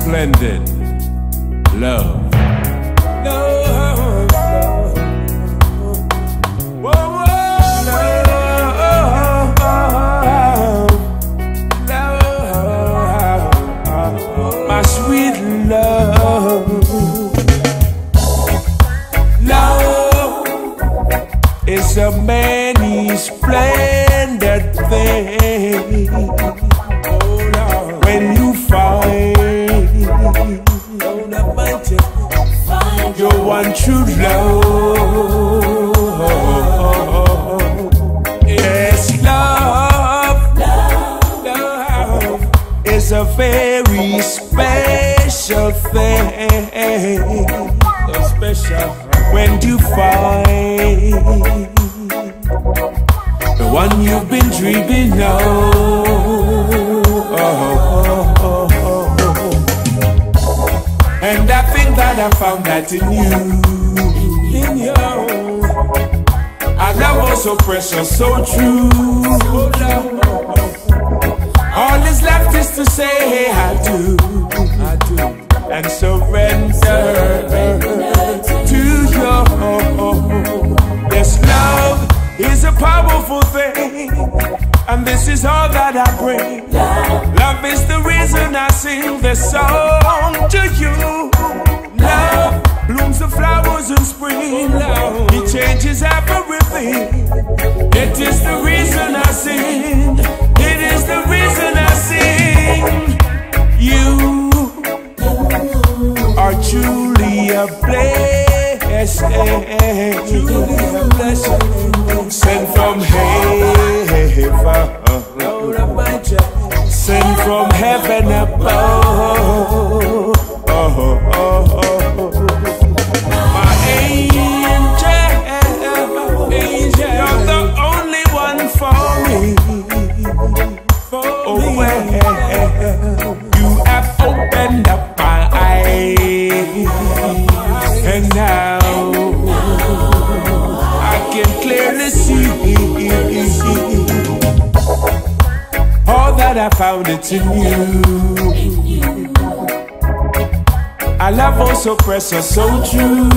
splendid love. Love, whoa, whoa, love, my sweet love. Love is a many splendid thing. When you find your one true love. Yes, love is a very special thing. So special when you find the one you've been dreaming of. And I think that I found that in you. In you, our love was so precious, so true. All is left is to say I do, and surrender to you. Yes, love is a powerful thing, and this is all that I bring. Love is the reason I sing this song to you. Love blooms the flowers in spring. It changes everything. It is the reason I sing. It is the reason I sing. You are truly a blessing, sent from heaven, sent from heaven above. My angel, you're the only one for me. Oh well, you have opened up my eyes, and now I can clearly see all that I found it in you. Our love was so precious, so true.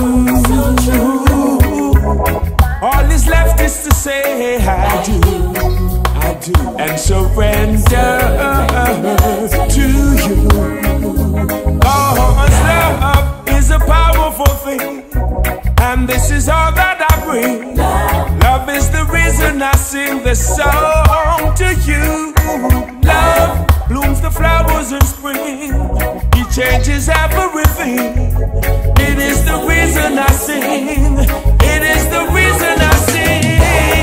All is left is to say I do, and surrender to you. Cause love is a powerful thing, and this is all that I bring. Love is the reason I sing this song to you. Love blooms the flowers in spring. It changes everything. It is the reason I sing. It is the reason I sing.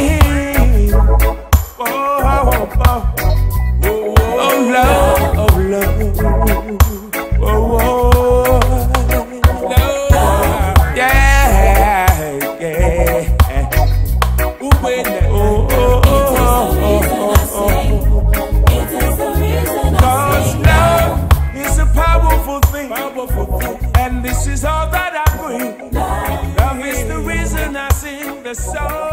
Oh, oh, oh, oh, love, oh, love. Oh, oh, love. Yeah, yeah. Ooh, wait, oh, oh, oh, oh, oh, oh. And this is all that I bring. Love is the reason I sing the song.